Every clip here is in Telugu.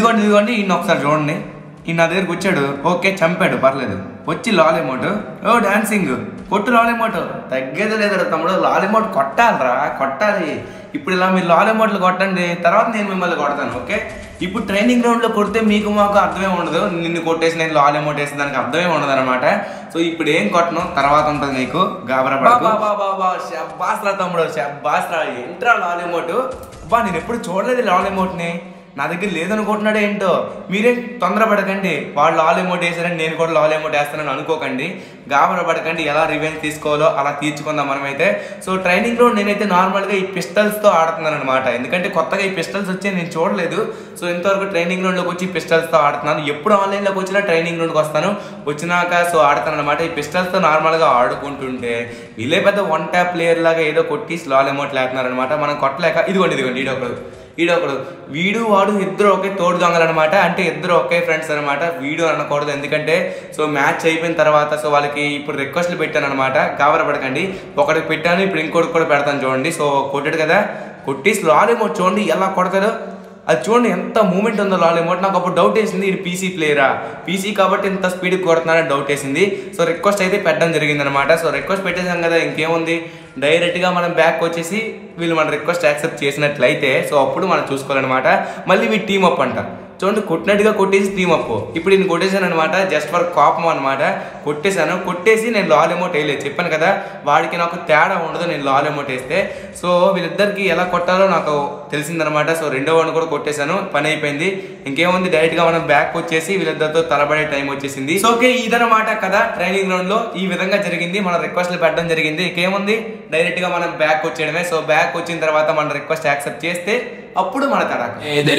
ఇదిగోండి ఈయన ఒకసారి చూడండి. ఈయన నా దగ్గరికి వచ్చాడు, ఓకే చంపాడు పర్లేదు. వచ్చి లాల్ ఎమోట్, ఓ డాన్సింగ్ కొట్టు లాల్ ఎమోట్, తగ్గేది లేదురా తమ్ముడు, లాల్ ఎమోట్ కొట్టాలిరా, కొట్టాలి. ఇప్పుడు ఇలా మీరు లాల్ ఎమోట్లు కొట్టండి, తర్వాత నేను మిమ్మల్ని కొడతాను. ఓకే, ఇప్పుడు ట్రైనింగ్ గ్రౌండ్లో కొడితే మీకు మాకు అర్థమే ఉండదు. నిన్ను కొట్టేసి నేను లాల్ ఎమోట్ వేసి దానికి అర్థమే ఉండదు అనమాట. సో ఇప్పుడు ఏం కొట్టను, తర్వాత ఉంటుంది నీకు, గాబరా బాబా. షబ్బాస్రా తమ్ముడు, షబ్బాస్రా. ఏంట్రా లాల్ ఎమోట్? బా నేను ఎప్పుడు చూడలేదు లాల్ ఎమోట్ని, నా దగ్గర లేదనుకుంటున్నాడు ఏంటో. మీరేం తొందరపడకండి, వాళ్ళు లాల్ ఎమోట్ వేసారని నేను కూడా లాల్ ఎమోట్ వేస్తానని అనుకోకండి, గాబరా పడకండి. ఎలా రివెంజ్ తీసుకోవాలో అలా తీర్చుకుందాం మనమైతే. సో ట్రైనింగ్లో నేనైతే నార్మల్గా ఈ పిస్టల్స్తో ఆడుతున్నాను అనమాట, ఎందుకంటే కొత్తగా ఈ పిస్టల్స్ వచ్చి నేను చూడలేదు. సో ఇంతవరకు ట్రైనింగ్ గ్రౌండ్లోకి వచ్చి పిస్టల్స్తో ఆడుతున్నాను. ఎప్పుడు ఆన్లైన్లోకి వచ్చినా ట్రైనింగ్ గ్రౌండ్కి వస్తాను, వచ్చినాక సో ఆడతాను అనమాట. ఈ పిస్టల్స్తో నార్మల్గా ఆడుకుంటుంటే వీళ్ళే పెద్ద వన్ ట్యాప్ ప్లేయర్ లాగా ఏదో కొట్టి లాల్ ఎమోట్ లేకున్నారు అనమాట. మనం కొట్టలేక ఇదిగోండి ఈడొకడు వీడు వాడు ఇద్దరు ఒకే తోడు దొంగలనమాట, అంటే ఇద్దరు ఒకే ఫ్రెండ్స్ అనమాట. వీడు అనకూడదు ఎందుకంటే సో మ్యాచ్ అయిపోయిన తర్వాత సో వాళ్ళకి ఇప్పుడు రిక్వెస్ట్లు పెట్టాను అనమాట, గాబరా పడకండి. ఒకటికి పెట్టాను, ఇప్పుడు ఇంకోటి కూడా పెడతాను చూడండి. సో కొట్టాడు కదా, కొట్టి లాల్ ఎమోట్ చూడండి ఎలా కొడతాడు, అది చూడండి ఎంత మూమెంట్ ఉందో లాల్ ఎమోట్. నాకు అప్పుడు డౌట్ వేసింది, ఇది పీసీ ప్లేయరా, పీసీ కాబట్టి ఇంత స్పీడ్కి కొడుతున్నారని డౌట్ వేసింది. సో రిక్వెస్ట్ అయితే పెట్టడం జరిగింది అనమాట. సో రిక్వెస్ట్ పెట్టేసాం కదా, ఇంకేముంది డైరెక్ట్గా మనం బ్యాక్ వచ్చేసి వీళ్ళు మన రిక్వెస్ట్ యాక్సెప్ట్ చేసినట్లయితే సో అప్పుడు మనం చూసుకోవాలన్నమాట. మళ్ళీ వీళ్ళు టీమ్ అప్ అంటారు చూడండి, కొట్టినట్టుగా కొట్టేసి టీమ్ అప్. ఇప్పుడు నేను కొట్టేశాను అనమాట, జస్ట్ ఫర్ కోపం అనమాట. కొట్టేసి నేను లాల్ ఎమోట్ వేయలేదు, చెప్పాను కదా వాడికి నాకు తేడా ఉండదు నేను లాల్ ఎమోట్ వేస్తే. సో వీళ్ళిద్దరికి ఎలా కొట్టాలో నాకు తెలిసిందనమాట. సో రెండో వాడిని కూడా కొట్టేశాను, పని అయిపోయింది. ఇంకేముంది డైరెక్ట్గా మనం బ్యాక్ వచ్చేసి వీళ్ళిద్దరితో తలబడే టైం వచ్చేసింది. సో ఓకే ఇదనమాట కదా ట్రైనింగ్ గ్రౌండ్లో ఈ విధంగా జరిగింది, మన రిక్వెస్ట్లు పెట్టడం జరిగింది. ఇంకేముంది డైరెక్ట్గా మనం బ్యాక్ వచ్చేయడమే. సో బ్యాక్ వచ్చిన తర్వాత మన రిక్వెస్ట్ యాక్సెప్ట్ చేస్తే అప్పుడు మన తడాక.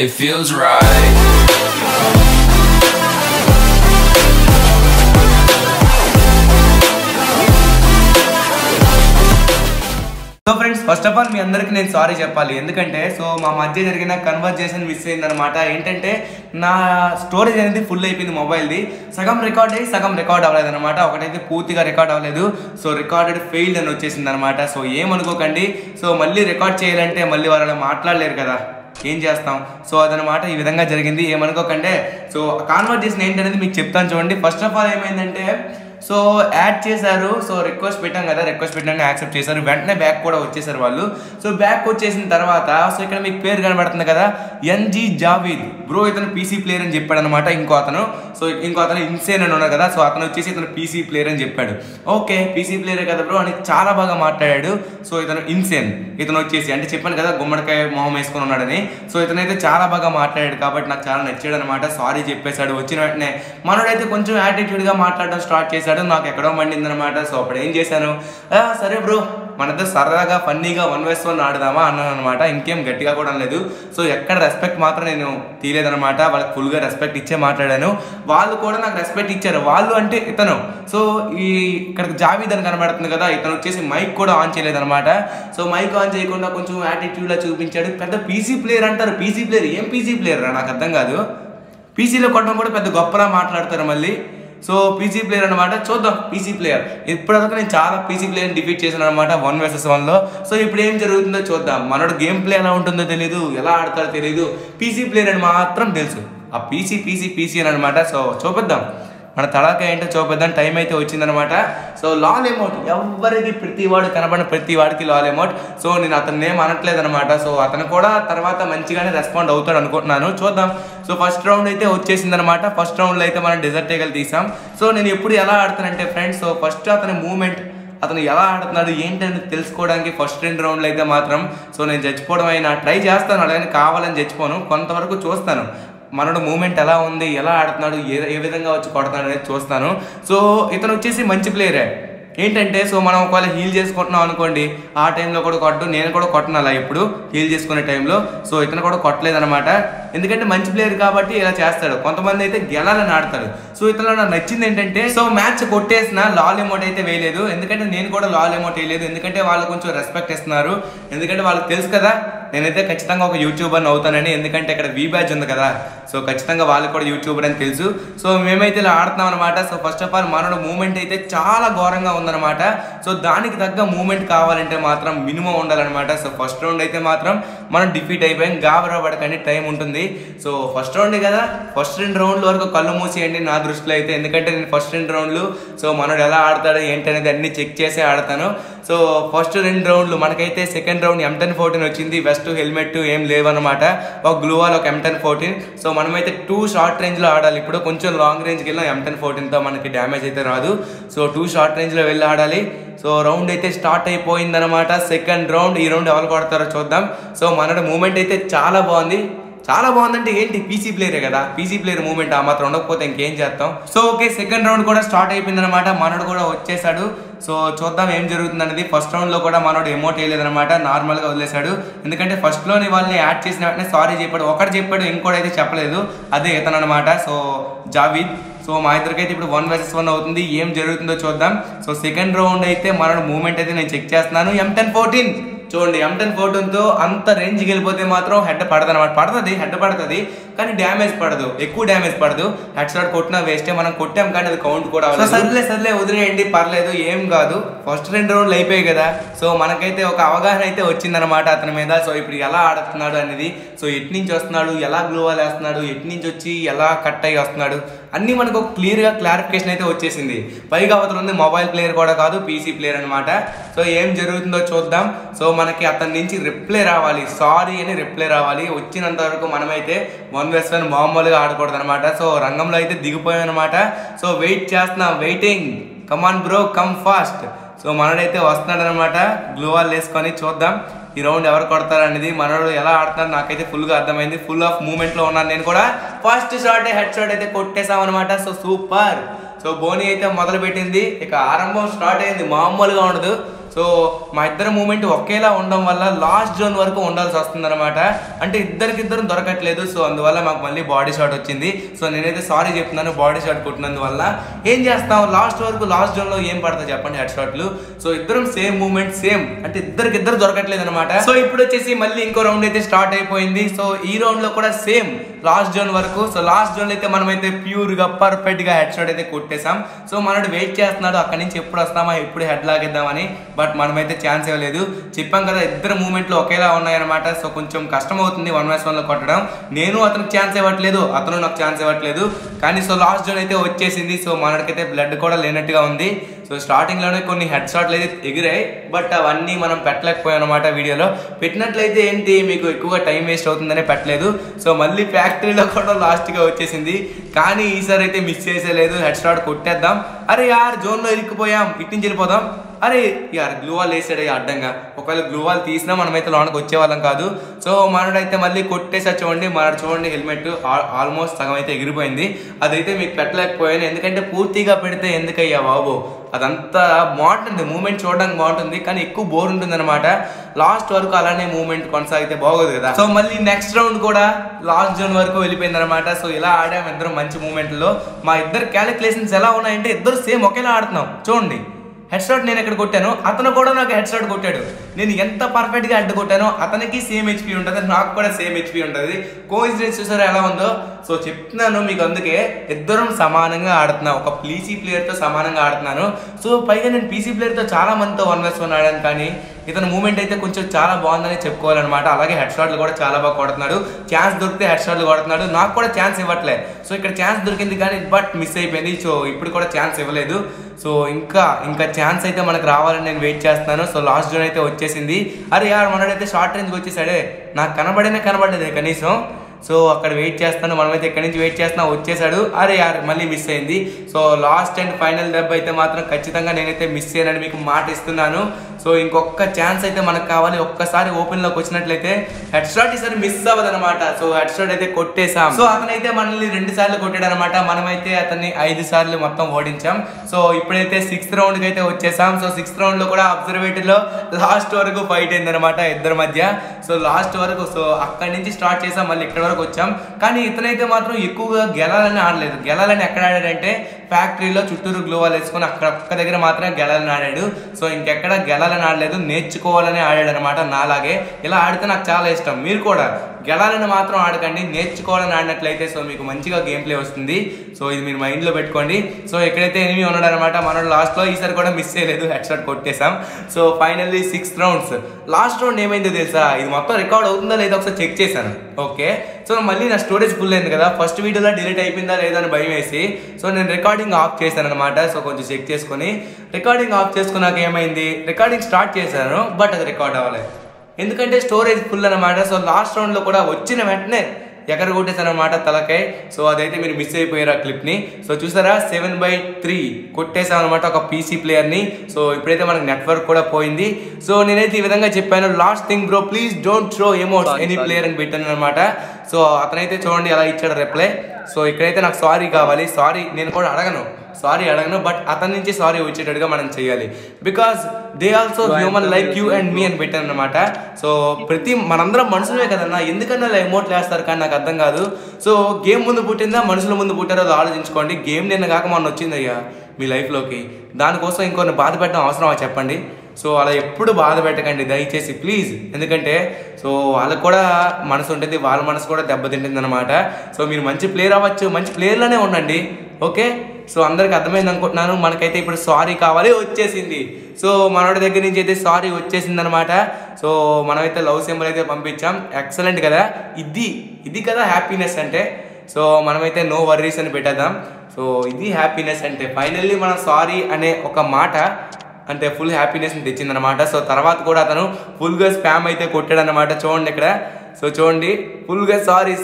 So friends first of all మీ అందరికీ నేను సారీ చెప్పాలి, ఎందుకంటే సో మా మధ్య జరిగిన కన్వర్జేషన్ మిస్ అయిందనమాట. ఏంటంటే నా స్టోరేజ్ అనేది ఫుల్ అయిపోయింది మొబైల్ది, సగం రికార్డ్ అయ్యి సగం రికార్డ్ అవ్వలేదు అనమాట. ఒకటైతే పూర్తిగా రికార్డ్ అవ్వలేదు, సో రికార్డెడ్ ఫెయిల్డ్ అని వచ్చేసింది అనమాట. సో ఏమనుకోకండి, సో మళ్ళీ రికార్డ్ చేయాలంటే మళ్ళీ వాళ్ళు మాట్లాడలేరు కదా, ఏం చేస్తాం. సో అదనమాట ఈ విధంగా జరిగింది, ఏమనుకోకండి. సో కాన్వర్జేషన్ ఏంటనేది మీకు చెప్తాను చూడండి. ఫస్ట్ ఆఫ్ ఆల్ ఏమైందంటే సో యాడ్ చేశారు, సో రిక్వెస్ట్ పెట్టాం కదా, రిక్వెస్ట్ పెట్టాలని యాక్సెప్ట్ చేశారు, వెంటనే బ్యాక్ కూడా వచ్చేసారు వాళ్ళు. సో బ్యాక్ వచ్చేసిన తర్వాత సో ఇక్కడ మీకు పేరు కనబడుతుంది కదా, ఎన్జీ జావీద్ బ్రో, ఇతను పీసీ ప్లేయర్ అని చెప్పాడు అనమాట. ఇంకో అతను ఇన్సేన్ అని ఉన్నారు కదా, సో అతను వచ్చేసి ఇతను పీసీ ప్లేయర్ అని చెప్పాడు. ఓకే పీసీ ప్లేయర్ కదా బ్రో అని చాలా బాగా మాట్లాడాడు. సో ఇతను ఇన్సేన్, ఇతను వచ్చేసి అంటే చెప్పాను కదా గుమ్మడికాయ మొహం వేసుకొని ఉన్నాడని. సో ఇతనైతే చాలా బాగా మాట్లాడాడు కాబట్టి నాకు చాలా నచ్చాడు అనమాట. సారీ చెప్పేశాడు వచ్చిన వెంటనే. మనోడైతే కొంచెం యాటిట్యూడ్గా మాట్లాడడం స్టార్ట్ చేశాడు, నాకు ఎక్కడో మండింది అనమాట. సో అప్పుడు ఏం చేశాను, సరే బ్రో మనతో సరదాగా ఫన్నీగా 1vs1 ఆడదామా అన్నాను అనమాట. ఇంకేం గట్టిగా కూడా అనలేదు. సో ఎక్కడ రెస్పెక్ట్ మాత్రం నేను తీయలేదనమాట, వాళ్ళకి ఫుల్గా రెస్పెక్ట్ ఇచ్చే మాట్లాడాను, వాళ్ళు కూడా నాకు రెస్పెక్ట్ ఇచ్చారు. వాళ్ళు అంటే ఇతను, సో ఇక్కడ జావీద్ అని కనబడుతుంది కదా, ఇతను వచ్చేసి మైక్ కూడా ఆన్ చేయలేదనమాట. సో మైక్ ఆన్ చేయకుండా కొంచెం యాటిట్యూడ్లా చూపించాడు. పెద్ద పీసీ ప్లేయర్ అంటారు, పీసీ ప్లేయర్ ఏం పీసీ ప్లేయర్ రా, నాకు అర్థం కాదు. పీసీలో కొట్టడం కూడా పెద్ద గొప్పలా మాట్లాడతారు మళ్ళీ. సో పీసీ ప్లేయర్ అనమాట, చూద్దాం పీసీ ప్లేయర్. ఇప్పటిదాకా నేను చాలా పీసీ ప్లేయర్ని డిఫీట్ చేశాను అనమాట 1vs1లో. సో ఇప్పుడు ఏం జరుగుతుందో చూద్దాం. మనోడు గేమ్ ప్లే ఎలా ఉంటుందో తెలియదు, ఎలా ఆడతాడో తెలియదు, పీసీ ప్లేయర్ అని మాత్రం తెలుసు. ఆ పీసీ అని అనమాట. సో చూపిద్దాం మన తడాక ఏంటో చూపిద్దాం. టైం అయితే వచ్చిందనమాట. సో లాల్ ఎమోట్ ఎవరికి ప్రతివాడు కనబడిన ప్రతి వాడికి లాల్ ఎమోట్. సో నేను అతన్ని ఏం అనట్లేదు అనమాట. సో అతను కూడా తర్వాత మంచిగానే రెస్పాండ్ అవుతాడు అనుకుంటున్నాను, చూద్దాం. సో ఫస్ట్ రౌండ్ అయితే వచ్చేసింది అనమాట. ఫస్ట్ రౌండ్లో అయితే మనం డెజర్ట్ ఈగల్ తీసాం. సో నేను ఎప్పుడు ఎలా ఆడతానంటే ఫ్రెండ్స్, సో ఫస్ట్ అతని మూమెంట్, అతను ఎలా ఆడుతున్నాడు ఏంటని తెలుసుకోవడానికి ఫస్ట్ 2 రౌండ్లు అయితే మాత్రం సో నేను చచ్చిపోవడం అయినా ట్రై చేస్తాను, అలాగని కావాలని చచ్చిపోను, కొంతవరకు చూస్తాను మనోడు మూమెంట్ ఎలా ఉంది, ఎలా ఆడుతున్నాడు, ఏ విధంగా వచ్చి కొడతాడు అనేది చూస్తాను. సో ఇతను వచ్చేసి మంచి ప్లేయరే. ఏంటంటే సో మనం ఒకవేళ హీల్ చేసుకుంటున్నాం అనుకోండి, ఆ టైంలో కూడా కొట్టు, నేను కూడా కొట్టను అలా ఎప్పుడు హీల్ చేసుకునే టైంలో. సో ఇతను కూడా కొట్టలేదనమాట, ఎందుకంటే మంచి ప్లేయర్ కాబట్టి ఇలా చేస్తాడు. కొంతమంది అయితే గెలాలని ఆడతారు. సో ఇతను నాకు నచ్చింది ఏంటంటే సో మ్యాచ్ కొట్టేసిన లాల్ ఎమోట్ అయితే వేయలేదు, ఎందుకంటే నేను కూడా లాల్ ఎమోట్ వేయలేదు, ఎందుకంటే వాళ్ళు కొంచెం రెస్పెక్ట్ ఇస్తున్నారు. ఎందుకంటే వాళ్ళకి తెలుసు కదా నేనైతే ఖచ్చితంగా ఒక యూట్యూబర్ని అవుతానని, ఎందుకంటే ఇక్కడ వి బ్యాచ్ ఉంది కదా. సో ఖచ్చితంగా వాళ్ళకి కూడా యూట్యూబర్ అని తెలుసు. సో మేమైతే ఇలా ఆడుతున్నాం అనమాట. సో ఫస్ట్ ఆఫ్ ఆల్ మనోడు మూమెంట్ అయితే చాలా ఘోరంగా ఉందన్నమాట. సో దానికి తగ్గ మూమెంట్ కావాలంటే మాత్రం మినిమం ఉండాలన్నమాట. సో ఫస్ట్ రౌండ్ అయితే మాత్రం మనం డిఫీట్ అయిపోయాం. గాబరా పడకండి, టైం ఉంటుంది. సో ఫస్ట్ రౌండ్ కదా, ఫస్ట్ 2 రౌండ్ల వరకు కళ్ళు మూసేయండి నా దృష్టిలో అయితే. ఎందుకంటే నేను ఫస్ట్ 2 రౌండ్లు సో మనోడు ఎలా ఆడతాడు ఏంటి అనేది అన్ని చెక్ చేసి ఆడతాను. సో ఫస్ట్ 2 రౌండ్లు మనకైతే సెకండ్ రౌండ్ M1014 వచ్చింది. వెస్ట్ హెల్మెట్ ఏం లేవన్నమాట, ఒక గ్లూవాల్ ఒక M1014. సో మనమైతే 2 షార్ట్ రేంజ్లో ఆడాలి. ఇప్పుడు కొంచెం లాంగ్ రేంజ్కి వెళ్ళిన M1014తో మనకి డ్యామేజ్ అయితే రాదు. సో 2 షార్ట్ రేంజ్లో వెళ్ళి ఆడాలి. సో రౌండ్ అయితే స్టార్ట్ అయిపోయిందనమాట. సెకండ్ రౌండ్, ఈ రౌండ్ ఎవరు కొడతారో చూద్దాం. సో మనోడు మూమెంట్ అయితే చాలా బాగుంది. చాలా బాగుందంటే ఏంటి, పీసీ ప్లేయరే కదా, పీసీ ప్లేయర్ మూమెంట్ ఆ మాత్రం ఉండకపోతే ఇంకేం చేస్తాం. సో ఓకే, సెకండ్ రౌండ్ కూడా స్టార్ట్ అయిపోయింది అనమాట. మనోడు కూడా వచ్చేసాడు. సో చూద్దాం ఏం జరుగుతుంది అనేది. ఫస్ట్ రౌండ్లో కూడా మనోడు ఎమోట్ వేయలేదనమాట, నార్మల్గా వదిలేశాడు. ఎందుకంటే ఫస్ట్లోని వాళ్ళని యాడ్ చేసిన వెంటనే సారీ చెప్పాడు. ఒకటి చెప్పాడు, ఇంకోటి చెప్పలేదు. అదే ఇతను అనమాట, సో జావీద్. సో మా ఇద్దరికైతే ఇప్పుడు 1 vs 1 అవుతుంది. ఏం జరుగుతుందో చూద్దాం. సో సెకండ్ రౌండ్ అయితే మనోడు మూమెంట్ అయితే నేను చెక్ చేస్తున్నాను. M1014 చూడండి, M1014తో అంత రేంజ్కి వెళ్ళిపోతే మాత్రం హెడ్ పడదు అనమాట. పడుతుంది, హెడ్ పడుతుంది, కానీ డ్యామేజ్ పడదు, ఎక్కువ డ్యామేజ్ పడదు. హెడ్ షాట్ కొట్టినా వేస్టే, మనం కొట్టాం కానీ అది కౌంట్ కూడా అవ్వలేదు. సర్లే వదిలేయండి, పర్లేదు, ఏం కాదు. ఫస్ట్ 2 రౌండ్లు అయిపోయాయి కదా. సో మనకైతే ఒక అవగాహన అయితే వచ్చిందనమాట అతని మీద. సో ఇప్పుడు ఎలా ఆడుతున్నాడు అనేది, సో ఎటు నుంచి వస్తున్నాడు, ఎలా గ్లూవాల్ వేస్తున్నాడు, ఎటు నుంచి వచ్చి ఎలా కట్ అయ్యి వస్తున్నాడు అన్నీ మనకు ఒక క్లియర్గా క్లారిఫికేషన్ అయితే వచ్చేసింది. పైగా అవతల ఉంది మొబైల్ ప్లేయర్ కూడా కాదు, పీసీ ప్లేయర్ అనమాట. సో ఏం జరుగుతుందో చూద్దాం. సో మనకి అతని నుంచి రిప్లై రావాలి, సారీ అని రిప్లై రావాలి. వచ్చినంత వరకు మనమైతే 1 vs 1 మామూలుగా ఆడకూడదు అనమాట. సో రంగంలో అయితే దిగిపోయాం అనమాట. సో వెయిట్ చేస్తున్నాం, waiting, come on bro come fast. So మనోడైతే వస్తున్నాడు అనమాట, గ్లూవాల్ వేసుకొని. చూద్దాం ఈ రౌండ్ ఎవరు కొడతారు అనేది. మనోడు ఎలా ఆడతాడు నాకైతే ఫుల్గా అర్థమైంది. ఫుల్ ఆఫ్ మూమెంట్లో ఉన్నాను నేను కూడా. ఫస్ట్ షాట్ హెడ్ షాట్ అయితే కొట్టేసాం అనమాట. So super. సో బోని అయితే మొదలు పెట్టింది, ఇక ఆరంభం స్టార్ట్ అయింది, మామూలుగా ఉండదు. సో మా ఇద్దరు మూమెంట్ ఒకేలా ఉండడం వల్ల లాస్ట్ జోన్ వరకు ఉండాల్సి వస్తుంది అనమాట. అంటే ఇద్దరికిద్దరు దొరకట్లేదు. సో అందువల్ల మాకు మళ్ళీ బాడీ షాట్ వచ్చింది. సో నేనైతే సారీ చెప్తున్నాను బాడీ షాట్ కొట్టినందువల్ల. ఏం చేస్తాం, లాస్ట్ వరకు లాస్ట్ జోన్లో ఏం పడతాయి చెప్పండి హెడ్ షాట్లు. సో ఇద్దరం సేమ్ మూమెంట్, సేమ్, అంటే ఇద్దరికిద్దరు దొరకట్లేదు అనమాట. సో ఇప్పుడు వచ్చేసి మళ్ళీ ఇంకో రౌండ్ అయితే స్టార్ట్ అయిపోయింది. సో ఈ రౌండ్లో కూడా సేమ్ లాస్ట్ జోన్ వరకు. సో లాస్ట్ జోన్ అయితే మనమైతే ప్యూర్గా పర్ఫెక్ట్గా హెడ్ షాట్ అయితే కొట్టేసాం. సో మనోడు వెయిట్ చేస్తున్నాడు అక్కడి నుంచి ఎప్పుడు వస్తామా, ఎప్పుడు హెడ్ లాగేద్దామని. బట్ మనమైతే ఛాన్స్ ఇవ్వలేదు. చెప్పాం కదా ఇద్దరు మూమెంట్లు ఒకేలా ఉన్నాయన్నమాట. సో కొంచెం కష్టం అవుతుంది 1 vs 1లో కొట్టడం. నేను అతనికి ఛాన్స్ ఇవ్వట్లేదు, అతను నాకు ఛాన్స్ ఇవ్వట్లేదు. కానీ సో లాస్ట్ జోన్ అయితే వచ్చేసింది. సో మనకైతే బ్లడ్ కూడా లేనట్టుగా ఉంది. సో స్టార్టింగ్లోనే కొన్ని హెడ్ షాట్లు అయితే ఎగిరాయి, బట్ అవన్నీ మనం పెట్టలేకపోయాం అనమాట. వీడియోలో పెట్టినట్లయితే ఏంటి, మీకు ఎక్కువగా టైం వేస్ట్ అవుతుందనే పెట్టలేదు. సో మళ్ళీ ఫ్యాక్టరీలో కూడా లాస్ట్గా వచ్చేసింది. కానీ ఈసారి అయితే మిస్ చేసేలేదు, హెడ్ షాట్ కొట్టేద్దాం. అరే యార్ జోన్లో ఇరుక్కుపోయాం, ఇటు నుంచి వెళ్ళిపోదాం. అరే యార్ గ్లూవాల్ వేసాడే అడ్డంగా, ఒకవేళ గ్లూవాల్ తీసినా మనమైతే లోనకి వచ్చేవాళ్ళం కాదు. సో మనోడైతే మళ్ళీ కొట్టేసా. చూడండి మనోడు, చూడండి హెల్మెట్ ఆల్మోస్ట్ సగం అయితే ఎగిరిపోయింది. అదైతే మీకు పెట్టలేకపోయాను, ఎందుకంటే పూర్తిగా పెడితే ఎందుకయ్యా బాబు, అదంతా బాగుంటుంది, మూమెంట్ చూడడానికి బాగుంటుంది, కానీ ఎక్కువ బోర్ ఉంటుంది అనమాట. లాస్ట్ వరకు అలానే మూమెంట్ కొనసాగితే బాగోదు కదా. సో మళ్ళీ నెక్స్ట్ రౌండ్ కూడా లాస్ట్ జోన్ వరకు వెళ్ళిపోయింది అనమాట. సో ఇలా ఆడాము ఇద్దరం మంచి మూమెంట్లో. మా ఇద్దరు క్యాలిక్యులేషన్స్ ఎలా ఉన్నాయంటే ఇద్దరు సేమ్ ఒకేలా ఆడుతున్నాం. చూడండి హెడ్ షాట్ నేను ఎక్కడ కొట్టాను, అతను కూడా నాకు హెడ్ షాట్ కొట్టాడు. నేను ఎంత పర్ఫెక్ట్గా హెడ్ కొట్టానో అతనికి సేమ్ హెచ్పి ఉంటుంది, నాకు కూడా సేమ్ హెచ్పి ఉంటుంది. కోఇన్సిడెన్స్ చూసారా ఎలా ఉందో. సో చెప్తున్నాను మీకు, అందుకే ఇద్దరం సమానంగా ఆడుతున్నాను, ఒక పీసీ ప్లేయర్తో సమానంగా ఆడుతున్నాను. సో పైగా నేను పీసీ ప్లేయర్తో చాలా మందితో 1 vs 1 ఆడాను, కానీ ఇతను మూమెంట్ అయితే కొంచెం చాలా బాగుందని చెప్పుకోవాలన్నమాట. అలాగే హెడ్ షాట్లు కూడా చాలా బాగా కొడుతున్నాడు. ఛాన్స్ దొరికితే హెడ్ షాట్లు కొడుతున్నాడు, నాకు కూడా ఛాన్స్ ఇవ్వట్లే. సో ఇక్కడ ఛాన్స్ దొరికింది కానీ బట్ మిస్ అయిపోయింది. సో ఇప్పుడు కూడా ఛాన్స్ ఇవ్వలేదు. సో ఇంకా ఛాన్స్ అయితే మనకు రావాలని నేను వెయిట్ చేస్తున్నాను. సో లాస్ట్ జోన్ అయితే వచ్చేసింది. అరే యార్ మనోడైతే షార్ట్ రేంజ్కి వచ్చేసాడే, నాకు కనబడేదే కనీసం. సో అక్కడ వెయిట్ చేస్తాను, మనమైతే ఎక్కడి నుంచి వెయిట్ చేస్తున్నా, వచ్చేసాడు. అరే యార్ మళ్ళీ మిస్ అయింది. సో లాస్ట్ అండ్ ఫైనల్ దెబ్బ అయితే మాత్రం ఖచ్చితంగా నేనైతే మిస్ చేయనని మీకు మాట ఇస్తున్నాను. సో ఇంకొక ఛాన్స్ అయితే మనకు కావాలి. ఒక్కసారి ఓపెన్లోకి వచ్చినట్లయితే హెడ్ షాట్ ఈసారి మిస్ అవ్వదు అనమాట. సో హెడ్ షాట్ అయితే కొట్టేసాం. సో అతనైతే మనల్ని 2 సార్లు కొట్టాడు అనమాట, మనమైతే అతన్ని 5 సార్లు మొత్తం ఓడించాం. సో ఇప్పుడైతే 6th రౌండ్కి అయితే వచ్చేసాం. సో 6th రౌండ్లో కూడా అబ్జర్వేటరీలో లాస్ట్ వరకు ఫైట్ అయింది అనమాట ఇద్దరి మధ్య. సో లాస్ట్ వరకు, సో అక్కడి నుంచి స్టార్ట్ చేసాం, మళ్ళీ ఇక్కడ వరకు వచ్చాం. కానీ ఇతనైతే మాత్రం ఎక్కువగా గెలాలని ఆడలేదు. గెలాలని ఎక్కడ ఆడాడంటే ఫ్యాక్టరీలో చుట్టూరు గ్లూ వాల్ వేసుకొని అక్కడ ఒక్క దగ్గర మాత్రమే గెలాలని ఆడాడు. సో ఇంకెక్కడ గెలాలని ఆడలేదు, నేర్చుకోవాలని ఆడాడు అనమాట. నాలాగే ఇలా ఆడితే నాకు చాలా ఇష్టం. మీరు కూడా గెలాలని మాత్రం ఆడకండి, నేర్చుకోవాలని ఆడినట్లయితే సో మీకు మంచిగా గేమ్ ప్లే వస్తుంది. సో ఇది మీరు మైండ్లో పెట్టుకోండి. సో ఎక్కడైతే ఎనిమి ఉన్నాడు అనమాట మనోడు లాస్ట్లో, ఈసారి కూడా మిస్ చేయలేదు, హెడ్ షాట్ కొట్టేసాం. So finally 6 rounds. Last round ఏమైందో తెలుసా, ఇది మొత్తం రికార్డ్ అవుతుందా లేదా ఒకసారి చెక్ చేశాను. ఓకే, సో మళ్ళీ నా స్టోరేజ్ ఫుల్ అయింది కదా, ఫస్ట్ వీడియోలో డిలీట్ అయిపోయిందా లేదా అని భయం వేసి సో నేను రికార్డింగ్ ఆఫ్ చేశాను అనమాట. సో కొంచెం చెక్ చేసుకొని రికార్డింగ్ ఆఫ్ చేసుకున్నాక ఏమైంది, రికార్డింగ్ స్టార్ట్ చేశాను బట్ అది రికార్డ్ అవ్వలేదు, ఎందుకంటే స్టోరేజ్ ఫుల్ అనమాట. సో లాస్ట్ రౌండ్లో కూడా వచ్చిన వెంటనే ఎక్కడ కొట్టేశాను అనమాట తలకాయ. సో అదైతే మీరు మిస్ అయిపోయారు ఆ క్లిప్ని. సో చూసారా 7/3 కొట్టేసాం అనమాట ఒక పీసీ ప్లేయర్ని. సో ఇప్పుడైతే మనకి నెట్వర్క్ కూడా పోయింది. సో నేనైతే ఈ విధంగా చెప్పాను, last thing bro please don't throw emotes any player అని పెట్టాను అనమాట. సో అతనైతే చూడండి ఎలా ఇచ్చాడు రిప్లై. సో ఇక్కడైతే నాకు సారీ కావాలి, సారీ నేను కూడా అడగను బట్ అతని నుంచి సారీ వచ్చేటట్టుగా మనం చేయాలి. Because they also human like you and me అని పెట్టాను అనమాట. సో మనందరం మనుషులే కదన్నా, ఎందుకన్నా ఇలా ఎమోట్లు వేస్తారు కానీ నాకు అర్థం కాదు. సో గేమ్ ముందు పుట్టిందా మనుషుల ముందు పుట్టారో అది ఆలోచించుకోండి. గేమ్ నిన్న కాక మొన్న వచ్చింది అయ్యా మీ లైఫ్లోకి, దానికోసం ఇంకొన్ని బాధ పెట్టడం అవసరమా చెప్పండి. సో అలా ఎప్పుడు బాధ పెట్టకండి దయచేసి ప్లీజ్, ఎందుకంటే సో వాళ్ళకు కూడా మనసు ఉంటుంది, వాళ్ళ మనసు కూడా దెబ్బతింటుంది అనమాట. సో మీరు మంచి ప్లేయర్ అవ్వచ్చు, మంచి ప్లేయర్లోనే ఉండండి. ఓకే, సో అందరికి అర్థమైంది అనుకుంటున్నాను. మనకైతే ఇప్పుడు సారీ కావాలి, వచ్చేసింది. సో మనోడి దగ్గర నుంచి అయితే సారీ వచ్చేసింది అనమాట. సో మనమైతే లవ్ సింబల్ అయితే పంపించాం, ఎక్సలెంట్ కదా, ఇది కదా హ్యాపీనెస్ అంటే. సో మనమైతే నో వర్రీస్ అని పెట్టేద్దాం. సో ఇది హ్యాపీనెస్ అంటే. ఫైనల్లీ మనం సారీ అనే ఒక మాట అంటే ఫుల్ హ్యాపీనెస్ని తెచ్చిందనమాట. సో తర్వాత కూడా అతను ఫుల్గా స్పామ్ అయితే కొట్టాడు అనమాట. చూడండి ఇక్కడ, సో చూడండి ఫుల్గా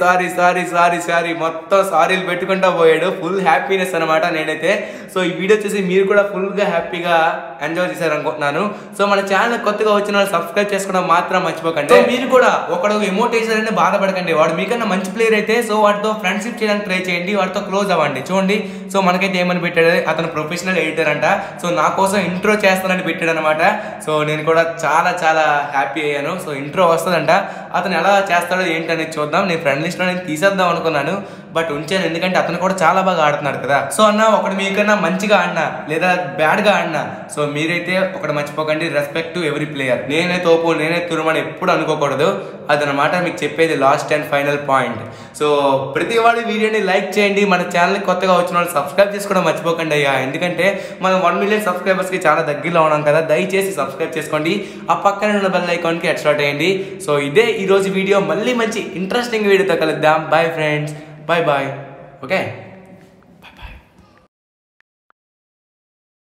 సారీ మొత్తం సారీలు పెట్టుకుంటా పోయాడు. ఫుల్ హ్యాపీనెస్ అనమాట నేనైతే. సో ఈ వీడియో చూసి మీరు కూడా ఫుల్గా హ్యాపీగా ఎంజాయ్ చేశారు అనుకుంటున్నాను. సో మన ఛానల్ కొత్తగా వచ్చిన వాళ్ళు సబ్స్క్రైబ్ చేసుకోవడం మాత్రం మర్చిపోకండి. సో మీరు కూడా ఒకడు ఎమోట్ వేసారని బాధపడకండి, వాడు మీకన్నా మంచి ప్లేయర్ అయితే సో వాటితో ఫ్రెండ్షిప్ చేయడానికి ట్రై చేయండి, వాటితో క్లోజ్ అవ్వండి. చూడండి సో మనకైతే ఏమని పెట్టాడు, అతను ప్రొఫెషనల్ ఎడిటర్ అంట. సో నా కోసం ఇంట్రో చేస్తానని పెట్టాడు అనమాట. సో నేను కూడా చాలా హ్యాపీ అయ్యాను. సో ఇంట్రో వస్తుందంట, అతను ఎలా చేస్తాడో ఏంటనేది చూద్దాం. నేను ఫ్రెండ్ లిస్ట్లో నేను తీసేద్దాం అనుకున్నాను బట్ ఉంచాను, ఎందుకంటే అతను కూడా చాలా బాగా ఆడుతున్నాడు కదా. సో అన్న ఒకటి మీకన్నా మంచిగా ఆడినా లేదా బ్యాడ్గా ఆడినా సో మీరైతే ఒకటి మర్చిపోకండి, రెస్పెక్ట్ టు ఎవ్రీ ప్లేయర్. నేనే తోపు నేనే తురుమని ఎప్పుడు అనుకోకూడదు, అదనమాట మీకు చెప్పేది last and final point. So ప్రతి వాడు వీడియోని లైక్ చేయండి, మన ఛానల్కి కొత్తగా వచ్చిన వాళ్ళు సబ్స్క్రైబ్ చేసుకోవడం మర్చిపోకండి అయ్యా, ఎందుకంటే మనం 1 మిలియన్ సబ్స్క్రైబర్స్కి చాలా దగ్గరలో ఉన్నాం కదా. దయచేసి సబ్స్క్రైబ్ చేసుకోండి, ఆ పక్కన ఉన్న బెల్ ఐకాన్కి హెడ్ షాట్ వేయండి. సో ఇదే ఈరోజు వీడియో, మళ్ళీ మంచి ఇంట్రెస్టింగ్ వీడియోతో కలుద్దాం. Bye friends, bye okay.